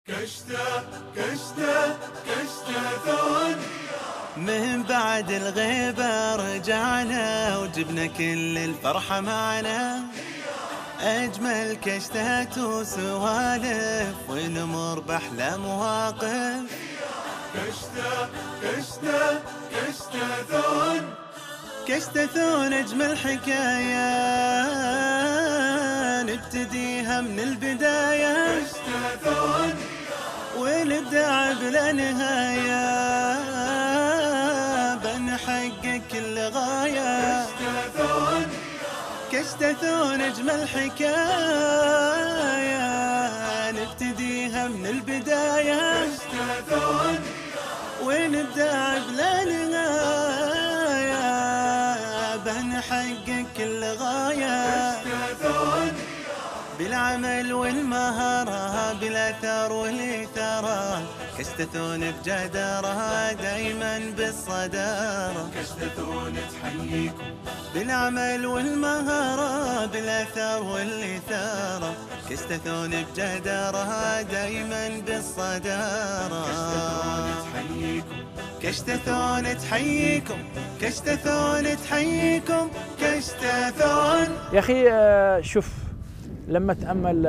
كشتة ثون من بعد الغيبة رجعنا وجبنا كل الفرحة معنا، أجمل كشتات وسوالف ونمر بأحلى مواقف. كشتة ثون أجمل حكاية نبتديها من البداية، كشتة ثون ونبدأ بلا نهاية بنحقق كل غاية. كشتة ثون أجمل حكاية نبتديها من البداية، كشتة ثون ونبدأ بلا نهاية بنحقق كل غاية. كشتة ثون بالعمل والمهارة بالأثر والإثارة، كشتة ثون بجدارة دايما بالصدارة. كشتة ثون تحييكم بالعمل والمهارة بالأثر والإثارة، كشتة ثون بجدارة دايما بالصدارة. كشتة ثون تحييكم كشتة ثون تحييكم كشتة ثون. يا أخي شوف، لما تأمل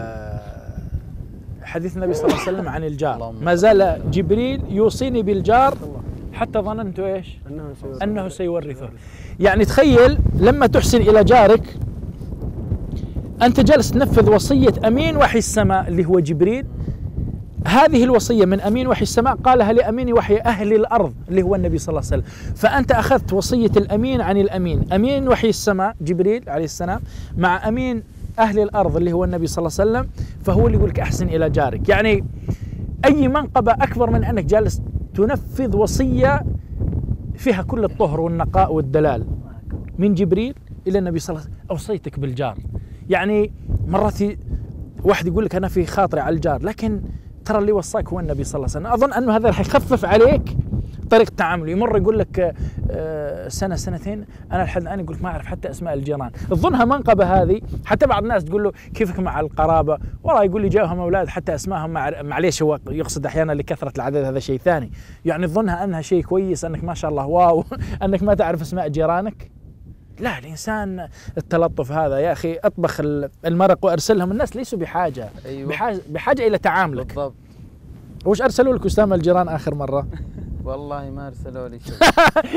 حديث النبي صلى الله عليه وسلم عن الجار، ما زال جبريل يوصيني بالجار حتى ظننت ايش؟ انه سيورثه. يعني تخيل لما تحسن الى جارك، انت جالس تنفذ وصية امين وحي السماء اللي هو جبريل. هذه الوصية من امين وحي السماء قالها لامين وحي اهل الارض اللي هو النبي صلى الله عليه وسلم، فانت اخذت وصية الامين عن الامين، امين وحي السماء جبريل عليه السلام مع امين أهل الأرض اللي هو النبي صلى الله عليه وسلم، فهو اللي يقول لك أحسن إلى جارك. يعني أي منقبة أكبر من أنك جالس تنفذ وصية فيها كل الطهر والنقاء والدلال من جبريل إلى النبي صلى الله عليه وسلم. أوصيتك بالجار. يعني مرات واحد يقول لك أنا في خاطري على الجار، لكن ترى اللي وصاك هو النبي صلى الله عليه وسلم. أظن أنه هذا راح يخفف عليك طريقة تعامله. يمر يقول لك سنة سنتين أنا لحد الآن يقول لك ما أعرف حتى أسماء الجيران، تظنها منقبة هذه. حتى بعض الناس تقول له كيفك مع القرابة، والله يقول لي جاهم أولاد حتى أسمائهم معليش، هو يقصد أحيانا لكثرة العدد، هذا شيء ثاني. يعني تظنها أنها شيء كويس أنك ما شاء الله واو أنك ما تعرف أسماء جيرانك. لا، الإنسان التلطف هذا يا أخي. أطبخ المرق وأرسلهم، الناس ليسوا بحاجة. أيوة. بحاجة إلى تعاملك. بالضبط. وش أرسلوا لك أسامة الجيران آخر مرة؟ والله ما ارسلوا لي شيء.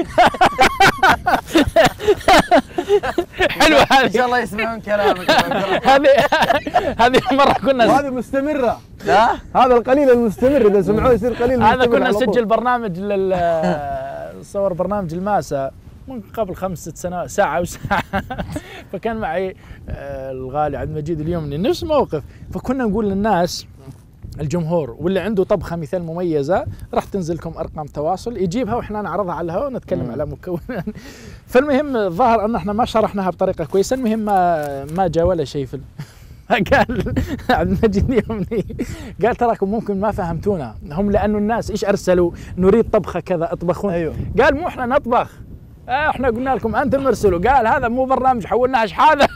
حلوة هذه، ان شاء الله يسمعون كلامك. هذه مرة كنا، وهذه مستمرة. لا هذا القليل المستمر، اذا سمعوه يصير قليل. هذا كنا نسجل برنامج صور برنامج الماسة من قبل 5-6 سنوات، ساعة وساعة. فكان معي الغالي عبد المجيد اليمني نفس موقف، فكنا نقول للناس الجمهور واللي عنده طبخة مثال مميزة راح تنزل لكم أرقام تواصل يجيبها وإحنا نعرضها على الهواء ونتكلم على مكونات. فالمهم الظاهر أن إحنا ما شرحناها بطريقة كويسة. المهم ما جاء ولا شيء في قال عبد المجيد اليومني قال تراكم ممكن ما فهمتونا هم، لأنه الناس إيش أرسلوا نريد طبخة كذا اطبخون. أيوه. قال مو إحنا نطبخ، احنا قلنا لكم انتم ارسلوا. قال هذا مو برنامج حولناها شحاذة.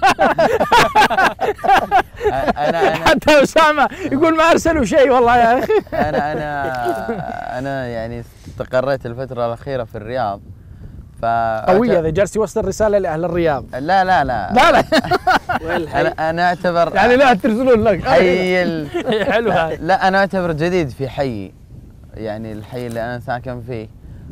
أنا حتى أسامة يقول ما ارسلوا شيء والله يا اخي. انا يعني استقريت الفترة الأخيرة في الرياض. قوي هذا، جالس يوصل رسالة لأهل الرياض. لا لا لا لا لا. أنا أعتبر يعني لا ترسلون لك حلو هذا. لا أنا أعتبر جديد في حي، يعني الحي اللي أنا ساكن فيه.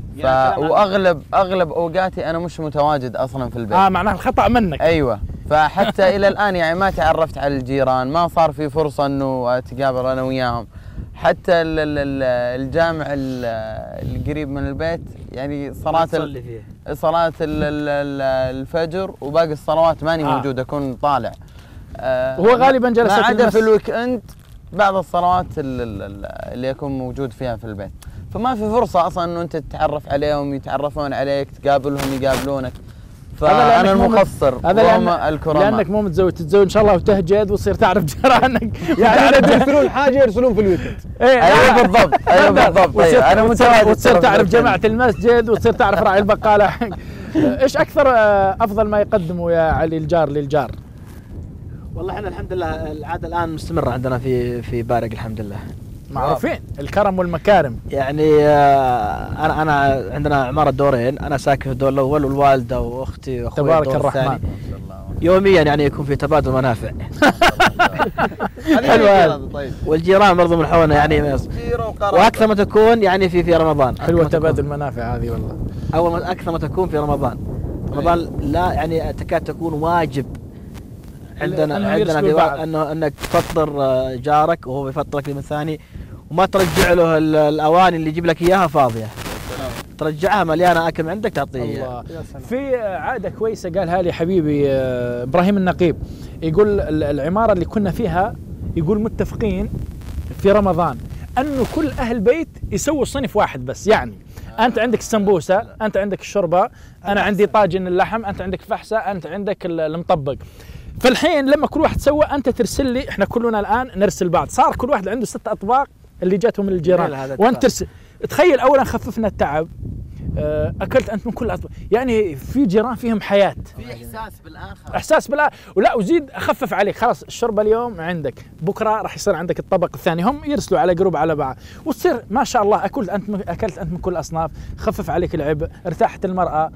واغلب اوقاتي انا مش متواجد اصلا في البيت. معناها الخطأ منك. ايوه. فحتى الى الان يعني ما تعرفت على الجيران، ما صار في فرصه انه اتقابل انا وياهم. حتى الجامع القريب من البيت يعني صلاة الفجر وباقي الصلوات ماني موجود، اكون طالع. هو غالبا جلس ما عدا في الويك اند بعض الصلوات اللي اكون موجود فيها في البيت، فما في فرصة أصلاً إنه أنت تتعرف عليهم يتعرفون عليك، تقابلهم يقابلونك. فأنا المقصر وهم الكرماء. لأنك مو متزوج، تتزوج إن شاء الله وتهجد وتصير تعرف جيرانك. يعني إذا يرسلون حاجة يرسلون في الويكند. أيوه بالضبط. أيوه بالضبط. أنا متواجد، وتصير تعرف جماعة المسجد وتصير تعرف راعي البقالة. إيش أكثر أفضل ما يقدمه يا علي الجار للجار؟ والله احنا الحمد لله العادة الآن مستمرة عندنا في بارق الحمد لله. معروفين الكرم والمكارم. يعني انا عندنا عماره دورين، انا ساكن في الدور الاول والوالده واختي واخوي تبارك الدور الرحمن. الثاني. يوميا يعني يكون في تبادل منافع. حلو هذا. طيب والجيران برضو من حولنا يعني جيرة وقرابة. واكثر ما تكون يعني في رمضان. حلوه تبادل المنافع هذه والله. اكثر ما تكون في رمضان. رمضان لا يعني تكاد تكون واجب عندنا في انك تفطر جارك وهو يفطرك اليوم الثاني، وما ترجع له الاواني اللي يجيب لك اياها فاضيه، ترجعها مليانه اكل من عندك تعطيه. الله. في عاده كويسه قالها لي حبيبي ابراهيم النقيب، يقول العماره اللي كنا فيها يقول متفقين في رمضان انه كل اهل بيت يسووا صنف واحد بس، يعني انت عندك السمبوسه، انت عندك الشوربه، انا عندي طاجن اللحم، انت عندك فحسه، انت عندك المطبق. فالحين لما كل واحد سوى انت ترسل لي، احنا كلنا الان نرسل بعض، صار كل واحد عنده 6 اطباق اللي جاتهم من الجيران وانت ترسل. تخيل اولا خففنا التعب، اكلت انت من كل الاطباق، يعني في جيران فيهم حياه، في احساس بالان، احساس بالان. ولا وزيد اخفف عليك، خلاص الشوربه اليوم عندك، بكره راح يصير عندك الطبق الثاني، هم يرسلوا على جروب على بعض، وتصير ما شاء الله اكلت انت من كل الاصناف، خفف عليك العبء، ارتاحت المراه،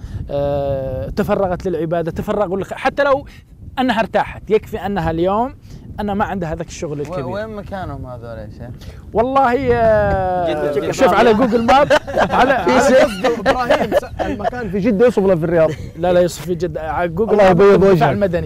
تفرغت للعباده، تفرغوا حتى لو انها ارتاحت، يكفي انها اليوم أنا ما عنده هذاك الشغل الكبير. وين مكانهم هذول يا شيخ؟ والله شوف على جوجل ماب على ابراهيم المكان في جده يوصف له في الرياض. لا يوصف في جده، على جوجل الله يبيض وجهك المدني.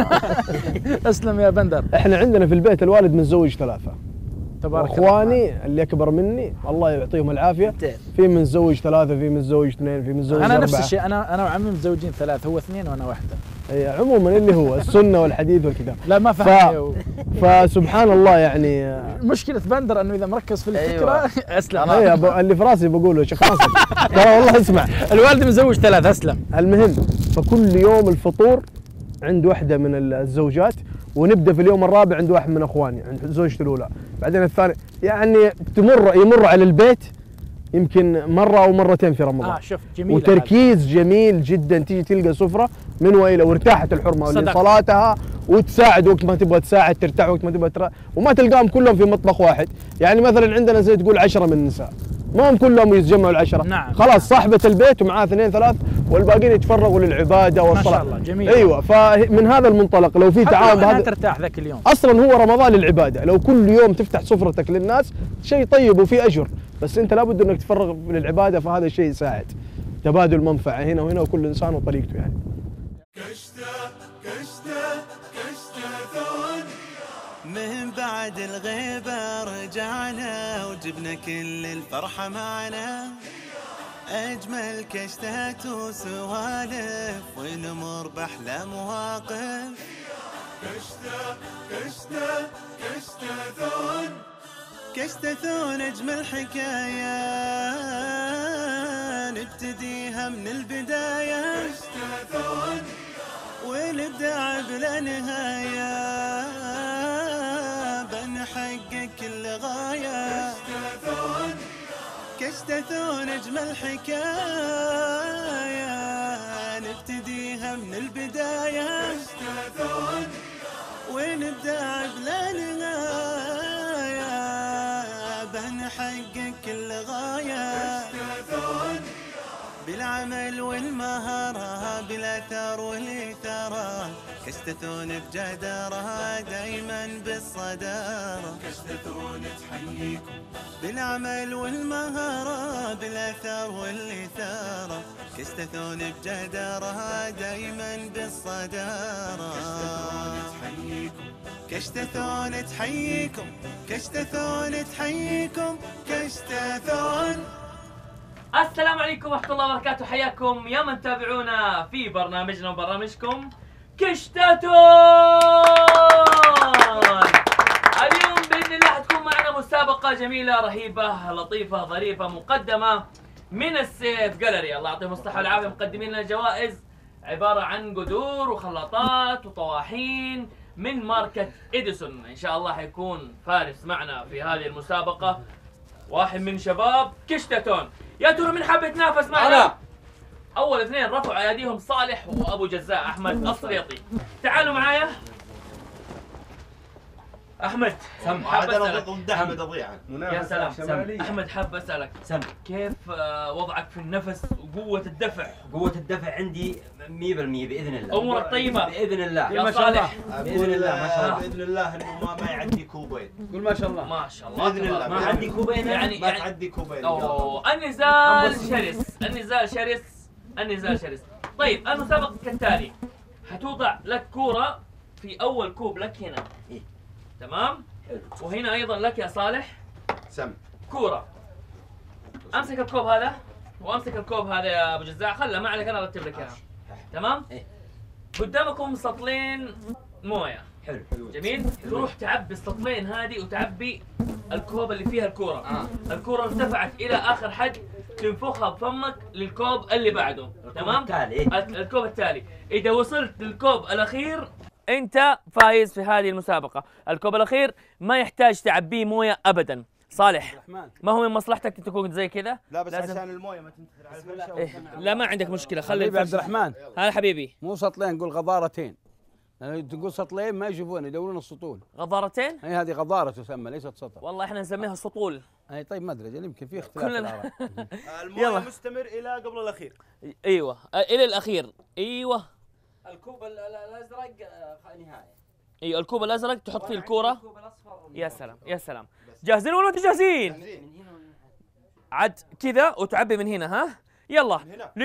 اسلم يا بندر. احنا عندنا في البيت الوالد متزوج 3، تبارك اخواني اللي اكبر مني الله يعطيهم العافيه، في متزوج 3، في متزوج 2، في متزوج 4. انا نفس الشيء، انا وعمي متزوجين 3، هو 2 وانا 1. عموما اللي هو السنه والحديث والكتاب. لا ما فهم. فسبحان الله يعني مشكله بندر انه اذا مركز في الفكره أيوة. اسلم. اللي في راسي بقوله شيخ ناصر ترى والله اسمع، الوالد متزوج 3 اسلم. المهم فكل يوم الفطور عند واحده من الزوجات، ونبدا في اليوم الرابع عند واحد من اخواني، عند زوجتي الاولى، بعدين الثاني، يعني يمر على البيت يمكن مرة أو مرتين في رمضان. شوف جميل، وتركيز جميل جدا، تيجي تلقى سفرة من وإلى، وارتاحت الحرمة لصلاتها، وتساعد وقت ما تبغى تساعد، ترتاح وقت ما تبغى وما تلقاهم كلهم في مطبخ واحد. يعني مثلا عندنا زي تقول 10 من النساء، ما هم كلهم يتجمعوا ال10. نعم. خلاص صاحبة البيت ومعاه 2 3 والباقيين يتفرغوا للعبادة والصلاة. ما شاء الله جميل. أيوة، فمن هذا المنطلق لو في تعاون بهذا ترتاح ذاك اليوم. أصلا هو رمضان للعبادة، لو كل يوم تفتح سفرتك للناس شيء طيب وفي أجر، بس أنت لابد أنك تفرغ للعبادة، فهذا الشيء يساعد. تبادل منفعة هنا وهنا، وكل إنسان وطريقته يعني. من بعد الغيبة رجعنا وجبنا كل الفرحة معنا، أجمل كشتات وسوالف ونمر بأحلى مواقف. كشتاثون أجمل حكاية نبتديها من البداية، والإبداع بلا نهاية بنحقق كل غاية. كشتاثون أجمل حكاية نبتديها من البداية، ونبدأ بلا نهاية بنحقق كل غاية. بالعمل والمهارة بالأثر والإثارة، كشتاثون بجدارة دايما بالصدارة. كشتاثون تحييكم بالعمل والمهارة بالأثر والإثارة، كشتاثون بجدارة دايما بالصدارة. كشتاثون تحييكم، كشتاثون تحييكم، كشتاثون. السلام عليكم ورحمة الله وبركاته، حياكم يا من تابعونا في برنامجنا وبرنامجكم كشتاثون. اليوم بإذن الله حتكون معنا مسابقة جميلة رهيبة لطيفة ظريفة مقدمة من السيف جاليري، الله يعطيهم الصحة والعافية، مقدمين لنا جوائز عبارة عن قدور وخلاطات وطواحين من ماركة إديسون. إن شاء الله حيكون فارس معنا في هذه المسابقة واحد من شباب كشتاثون. يا ترى من حاب يتنافس معنا؟ أنا. أول 2 رفعوا أيديهم صالح وأبو جزاء أحمد الصليطي. تعالوا معايا. احمد سم حاب اسالك ضد احمد اضيع. يا سلام احمد حاب اسالك سم كيف وضعك في النفس وقوة الدفع؟ قوة الدفع عندي 100% باذن الله. امورك طيبة باذن الله. يا صالح باذن الله ما شاء الله. باذن الله انه ما يعدي كوبين. قول ما شاء الله. ما شاء الله باذن الله ما يعدي كوبين يعني ما تعدي كوبين. اوه النزال شرس النزال شرس النزال شرس. طيب المسابقة كالتالي، حتوضع لك كورة في اول كوب لك هنا. إيه؟ تمام؟ وهنا ايضا لك يا صالح سم كورة. امسك الكوب هذا وامسك الكوب هذا يا ابو جزاع، خله ما عليك انا ارتب لك اياها. تمام؟ إيه؟ قدامكم سطلين مويه. حلو جميل؟ تروح تعبي السطلين هذه وتعبي الكوب اللي فيها الكورة. الكورة ارتفعت إلى آخر حد، تنفخها بفمك للكوب اللي بعده. تمام؟ الكوب التالي. إذا وصلت للكوب الأخير أنت فايز في هذه المسابقة. الكوب الأخير ما يحتاج تعبيه موية أبدا. صالح ما هو من مصلحتك تكون زي كذا؟ لا بس عشان المويه ما تنتثر على الفرشه. إيه؟ لا ما عندك مشكلة، خلي حبيبي عبد الرحمن هذا حبيبي مو سطلين، قول غضارتين. لأن تقول سطلين ما يشوفون يدورون السطول. غضارتين؟ اي هذه غضاره تسمى ليست سطل. والله احنا نسميها سطول. اي طيب ما ادري يمكن في اختلاف كلنا المويه مستمر الى قبل الاخير. ايوه الى الاخير. ايوه الكوب الازرق نهايه. ايوه الكوب الازرق تحط فيه الكوره. يا سلام يا سلام. جاهزين ولا انتم جاهزين؟ عد كذا وتعبي من هنا. ها يلا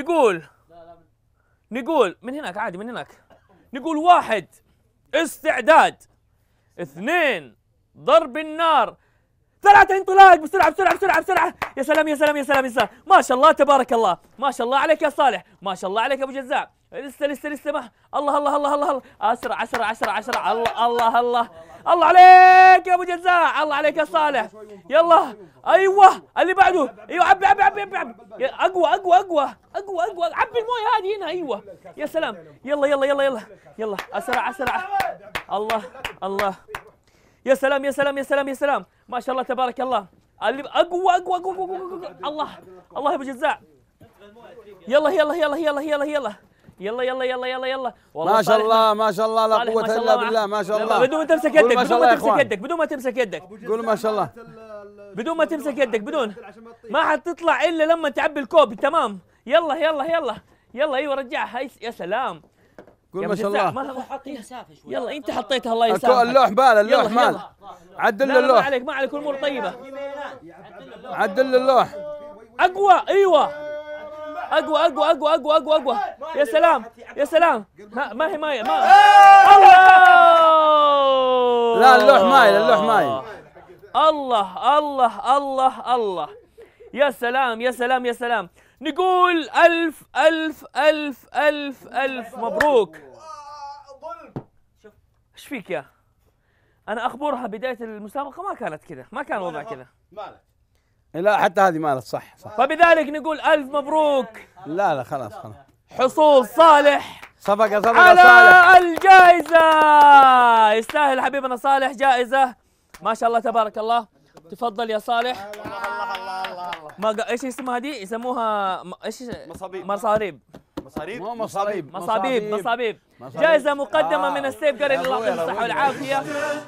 نقول من هناك عادي من هناك. نقول 1 استعداد، 2 ضرب النار، 3 انطلاق. بسرعة بسرعة بسرعة بسرعة. يا سلام يا سلام يا سلام يا سلام. ما شاء الله تبارك الله. ما شاء الله عليك يا صالح. ما شاء الله عليك يا ابو جزاع. لسه ما الله الله الله الله الله. 10 10 10 10. الله الله الله الله عليك يا ابو جزاع. الله عليك يا صالح. يلا ايوه اللي بعده. ايوه عبي عبي عبي عبي, عبي. اقوى اقوى اقوى اقوى اقوى. عبي المويه هذه هنا. ايوه يا سلام. يلا يلا يلا يلا يلا اسرع اسرع. الله الله يا سلام يا سلام يا سلام يا سلام. ما شاء الله تبارك الله. اللي اقوى اقوى اقوى اقوى. الله الله يا ابو جزاع. يلا يلا يلا يلا يلا يلا يلا يلا يلا يلا يلا. ما شاء الله ما شاء الله لا قوة الا بالله. ما شاء الله. بدون ما تمسك يدك بدون ما تمسك يدك بدون ما تمسك يدك. قول ما شاء الله. بدون ما تمسك يدك بدون ما حتطلع الا لما تعبي الكوب. تمام يلا يلا يلا يلا. ايوه رجعها. يا سلام. قول ما شاء الله. يلا انت حطيتها الله يسامحك. اللوح بال اللوح مال. عدل له اللوح. ما عليك ما عليك الامور طيبه. عدل له اللوح. اقوى ايوه اقوى اقوى اقوى اقوى اقوى اقوى. يا سلام يا سلام. ما هي مايه ما الله. لا اللوح مايل اللوح مايل. الله الله الله الله. يا سلام يا سلام يا سلام. نقول ألف ألف ألف ألف ألف مبروك. ايش فيك يا؟ أنا أخبرها بداية المسابقة ما كانت كذا، ما كان وضع كذا. لا حتى هذه مالت صح صح. فبذلك نقول ألف مبروك. لا خلاص خلاص. حصول صالح صفقة على صالح. الجائزة. يستاهل حبيبنا صالح جائزة. ما شاء الله تبارك الله. تفضل يا صالح. ايش اسمها دي؟ يسموها ايش؟ مصابيب. مصاريب. مصاريب؟ مو مصاريب. مصابيب. مصابيب. جائزة مقدمة من السيف قرن. الله يعطيه الصحة والعافية.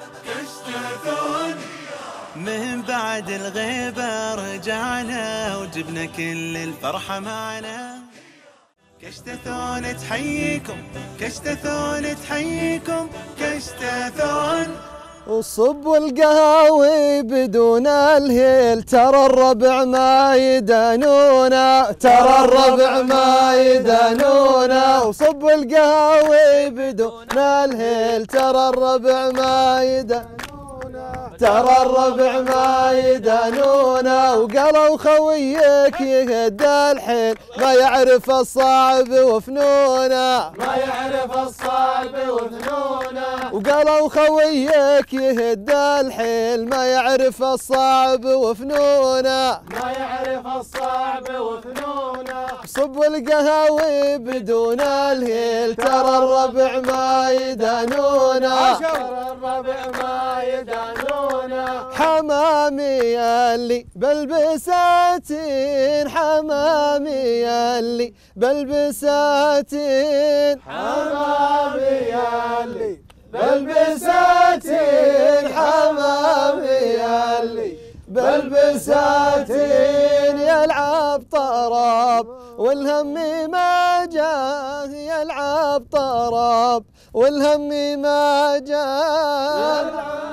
من بعد الغيبة رجعنا وجبنا كل الفرحة معنا. كشتاثون تحييكم كشتاثون تحييكم كشتاثون. وصبوا القهاوي بدون الهيل ترى الربع ما يدانونا. ترى الربع ما يدانونا. وصبوا القهاوي بدون الهيل ترى الربع ما يدانونا. ترى الربع ما يدانونا. وقالوا خويك يهدى الحيل ما يعرف الصعب وفنونا. ما يعرف الصعب وفنونا. وقالوا خويك يهدى الحيل ما يعرف الصعب وفنونا. ما يعرف الصعب وفنونا. صبوا القهاوي بدون الهيل ترى الربع ما يدانونا. ترى الربع ما يدانونا. حمامي اللي بالبساتين حمامي اللي بالبساتين حمامي اللي بالبساتين حمامي اللي بالبساتين يلعب طراب والهم ما جاه يلعب طراب والهم ما جاه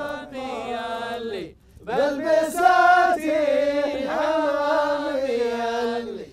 بالبساتين حمامي اللي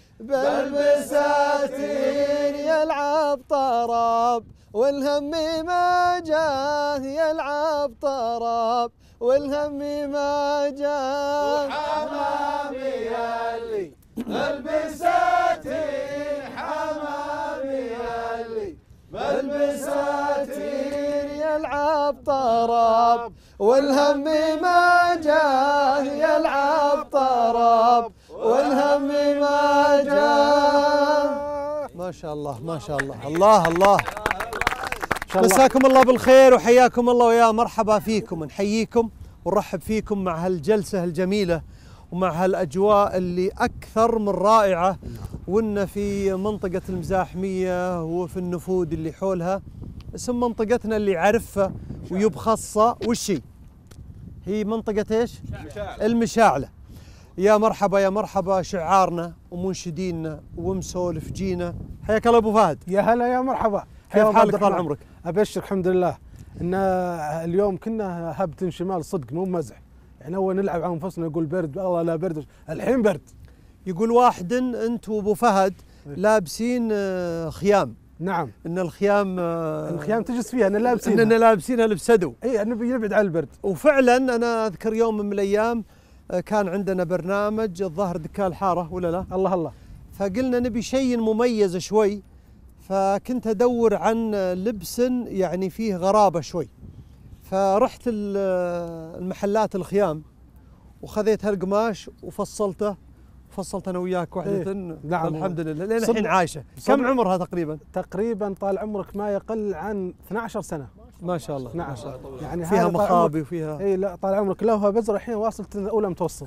بالبساتين يلعب طراب والهم ما جاه يلعب طراب والهم ما جاه حمامي اللي بالبساتين حمامي اللي بالبساتين يلعب طراب والهم ما جاه يلعب طراب والهم ما جاه. ما شاء الله ما شاء الله. الله الله مساكم الله بالخير وحياكم الله ويا مرحبا فيكم. نحييكم ونرحب فيكم مع هالجلسة الجميلة ومع هالأجواء اللي أكثر من رائعة، وإن في منطقة المزاحمية وفي النفود اللي حولها. اسم منطقتنا اللي عرفها ويبخصها وشي هي منطقة ايش؟ المشاعلة. يا مرحبا يا مرحبا شعارنا ومنشديننا ومسولف جينا. حياك الله ابو فهد. يا هلا يا مرحبا. كيف حالك طال عمرك؟ ابشر الحمد لله. ان اليوم كنا هبة شمال صدق مو مزح، يعني اول نلعب على انفسنا نقول برد والله لا برد، الحين برد. يقول واحد انت وابو فهد لابسين خيام. نعم. ان الخيام تجلس فيها، اننا لابسينها لبس عدو. اي نبي نبعد عن البرد. وفعلا انا اذكر يوم من الايام كان عندنا برنامج الظاهر دكان الحاره ولا لا؟ الله الله. فقلنا نبي شيء مميز شوي، فكنت ادور عن لبس يعني فيه غرابه شوي، فرحت المحلات الخيام وخذيت هالقماش وفصلته انا وياك وحده. نعم. الحمد لله لين الحين عايشه. كم عمرها تقريبا؟ تقريبا طال عمرك ما يقل عن 12 سنه. ما شاء الله. 12 يعني فيها مخابي وفيها. اي لا طال عمرك لوها بزر الحين واصلت اولى متوسط.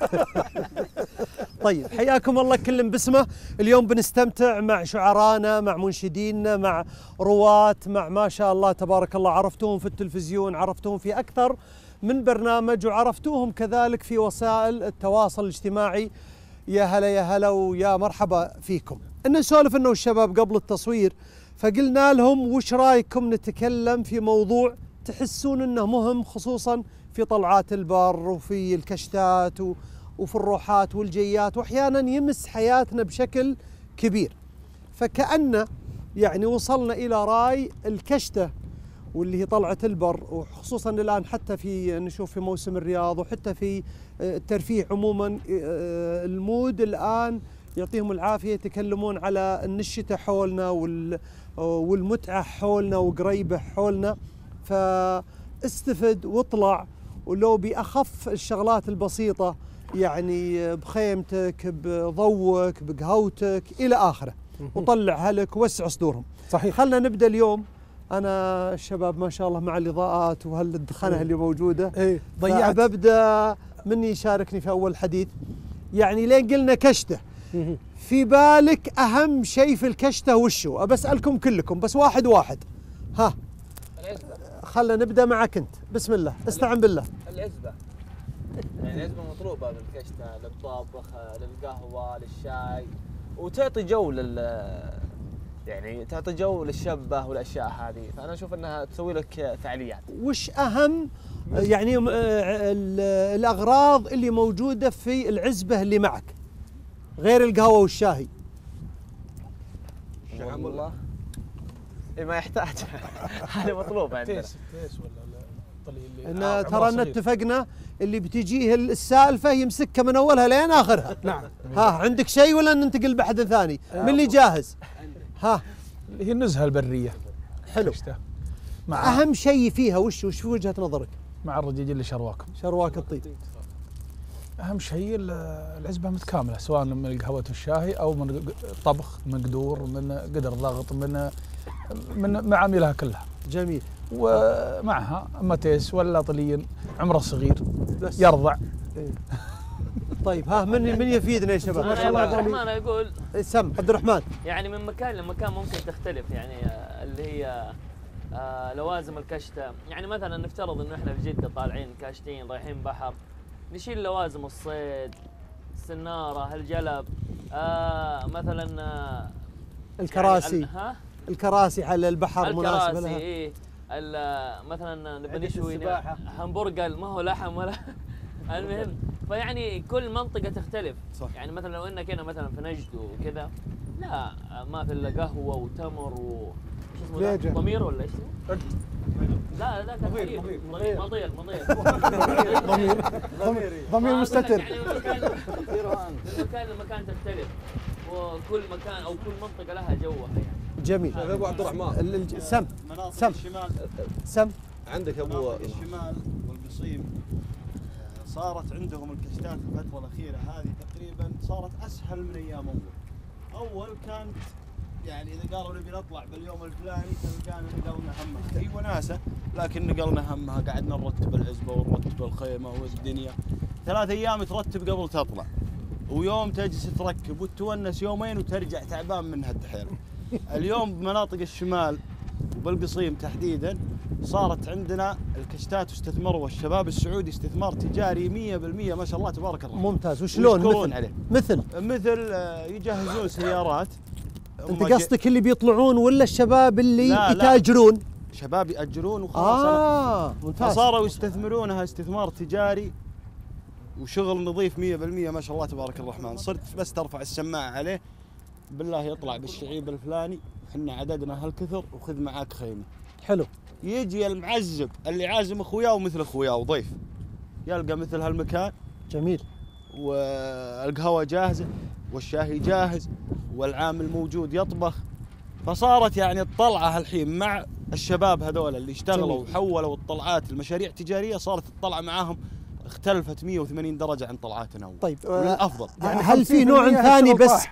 طيب حياكم الله كل باسمه. اليوم بنستمتع مع شعرانا، مع منشديننا، مع رواة، مع ما شاء الله تبارك الله. عرفتوهم في التلفزيون، عرفتوهم في أكثر من برنامج، وعرفتوهم كذلك في وسائل التواصل الاجتماعي. يا هلا يا هلا ويا مرحبا فيكم. نسولف انه الشباب قبل التصوير، فقلنا لهم وش رايكم نتكلم في موضوع تحسون انه مهم، خصوصا في طلعات البر وفي الكشتات وفي الروحات والجيات، واحيانا يمس حياتنا بشكل كبير. فكأن يعني وصلنا الى راي الكشته واللي هي طلعة البر، وخصوصا الآن حتى في نشوف في موسم الرياض وحتى في الترفيه عموما. المود الآن يعطيهم العافية يتكلمون على أن الشتاء حولنا والمتعة حولنا وقريبة حولنا، فاستفد واطلع ولو بأخف الشغلات البسيطة، يعني بخيمتك بضوك بقهوتك إلى آخره، وطلع هلك ووسع صدورهم. صحيح. خلنا نبدأ اليوم. أنا الشباب ما شاء الله مع الإضاءات وهالدخنة اللي موجودة ضيعت. ببدأ من يشاركني في أول حديث. يعني لين قلنا كشتة، في بالك أهم شيء في الكشتة وشو؟ أبسألكم كلكم بس واحد واحد. ها خلنا نبدأ معك أنت. بسم الله استعن بالله. العزبة، يعني العزبة مطلوبة بالكشتة للطبخ للقهوة للشاي، وتعطي جو يعني تعطي جو للشبه والاشياء هذه، فانا اشوف انها تسوي لك فعاليات. وش اهم يعني الاغراض اللي موجوده في العزبه اللي معك غير القهوه والشاي؟ والله اي ما يحتاج. هذا مطلوب عندنا. تيس ولا ان ترى ان اتفقنا اللي بتجيه السالفه يمسكها من اولها لين اخرها. نعم. ها عندك شيء ولا ننتقل بحد ثاني؟ من اللي جاهز؟ ها هي النزهه البريه. حلو. اهم شيء فيها وش في وجهه نظرك؟ مع الرجاج اللي شرواك الطيب. اهم شيء العزبه متكامله، سواء من القهوه والشاي او من طبخ، من قدور، من قدر ضغط، من معاملها كلها. جميل. ومعها اما تيس ولا طليين عمره صغير بس يرضع. طيب ها من يفيدنا يا شباب؟ ما شاء الله. عبد الرحمن اقول سم عبد الرحمن. يعني من مكان لمكان ممكن تختلف، يعني اللي هي لوازم الكشته، يعني مثلا نفترض انه احنا في جده طالعين كاشتين رايحين بحر، نشيل لوازم الصيد، السناره، الجلب، مثلا الكراسي، يعني الكراسي على البحر مناسبه لها. الكراسي ايه، مثلا نبي نشوي همبرجر ما هو لحم ولا المهم، فيعني كل منطقه تختلف. صح. يعني مثلا لو انك هنا مثلا في نجد وكذا، لا ما في الا قهوه وتمر شو اسمه ده؟ ضمير ولا ايش اسمه؟ لا لا مضير ضمير مستتر. يعني مكان لمكان تختلف، وكل مكان او كل منطقه لها جوها يعني. جميل. ابو عبد الرحمن مناطق الشمال عندك ابو الشمال والقصيم صارت عندهم الكشتات الفتره الاخيره هذه تقريبا صارت اسهل من ايام اول كانت يعني اذا قالوا نبي نطلع باليوم الفلاني تلقانا نقلنا همها، هي وناسه لكن نقلنا همها، قعدنا نرتب العزبه ونرتب الخيمه والدنيا 3 ايام ترتب قبل تطلع، ويوم تجلس تركب وتونس يومين وترجع تعبان منها الدحين. اليوم بمناطق الشمال وبالقصيم تحديدا صارت عندنا الكشتات واستثمروا، والشباب السعودي استثمار تجاري 100% ما شاء الله تبارك الله. ممتاز. وشلون؟ مثل يجهزون سيارات. انت قصدك اللي بيطلعون ولا الشباب اللي يتاجرون؟ شباب يأجرون وخلاص. ممتاز. فصاروا يستثمرونها استثمار تجاري وشغل نظيف 100% ما شاء الله تبارك الرحمن. صرت بس ترفع السماعة عليه بالله يطلع بالشعيب الفلاني، احنا عددنا هالكثر وخذ معاك خيمة. حلو. يجي المعزب اللي عازم اخوياه ومثل اخوياه وضيف، يلقى مثل هالمكان. جميل. والقهوة جاهزة والشاهي جاهز والعامل موجود يطبخ. فصارت يعني الطلعة الحين مع الشباب هذول اللي اشتغلوا وحولوا الطلعات المشاريع تجارية، صارت الطلعة معاهم اختلفت 180 درجة عن طلعاتنا أول. طيب الأفضل. يعني هل في نوع ثاني بس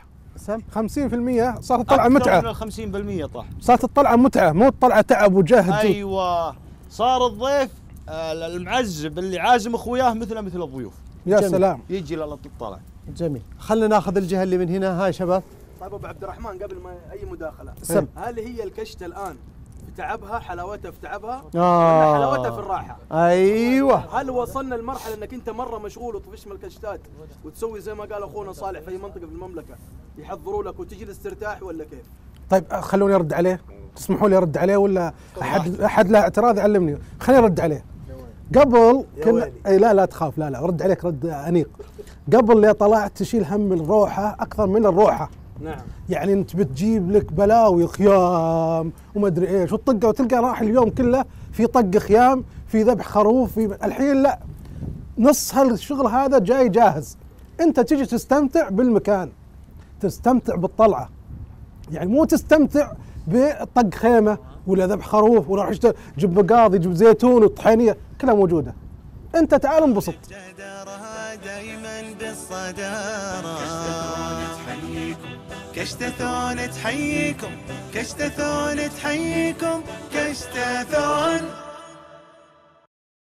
50% صارت الطلعة متعة؟ أكثر من 50% طاح. صارت الطلعة متعة مو الطلعة تعب وجهد. أيوة. صار الضيف المعزب اللي عازم اخوياه مثل الضيوف. يا جميل. سلام. يجي للطلع. جميل. خلينا ناخذ الجهة اللي من هنا. هاي شباب. طيب ابو عبد الرحمن قبل ما اي مداخلة، هل هي الكشتة الآن في تعبها حلاوتها في تعبها ولا حلاوتها في الراحة؟ ايوه. هل وصلنا لمرحلة انك انت مرة مشغول وتطفش من الكشتات وتسوي زي ما قال اخونا صالح في اي منطقة في المملكة يحضروا لك وتجلس ترتاح ولا كيف؟ طيب خلوني ارد عليه، تسمحوا لي ارد عليه ولا احد له اعتراض يعلمني؟ خليني ارد عليه. قبل كنا لا تخاف، لا ارد عليك رد انيق. قبل لا طلعت تشيل هم الروحه اكثر من الروحه. نعم. يعني انت بتجيب لك بلاوي خيام وما ادري ايش وتطقه وتلقى راح اليوم كله في طق خيام، في ذبح خروف، في الحين لا، نص هالشغل هذا جاي جاهز. انت تجي تستمتع بالمكان، تستمتع بالطلعه، يعني مو تستمتع بطق خيمه ولا ذبح خروف وراح جيب بقاضي جيب زيتون وطحينيه كلها موجوده. انت تعال انبسط. دايما بالصداره كشتثون تحييكم كشتثون تحييكم كشتثون